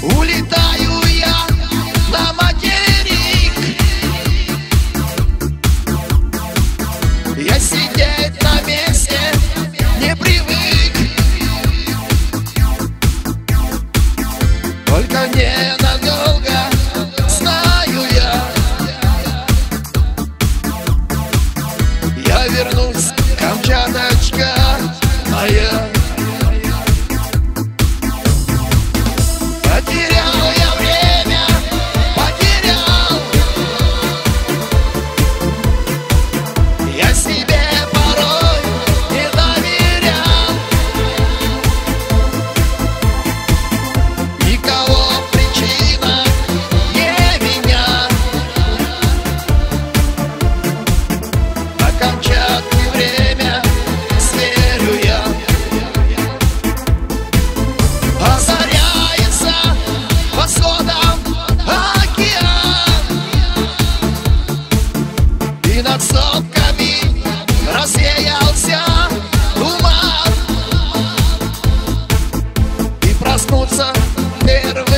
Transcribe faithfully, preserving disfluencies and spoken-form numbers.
Улетаю я на материк. Я сидеть на месте не привык. Только ненадолго, знаю я, я вернусь, Камчаточка моя. Потерял я время, потерял. Я себе порой не доверял. Никого причина не меня. На Камчатке время сверю я. Озаряется восходом океан, и над сопками развеялся туман. И проснуться первым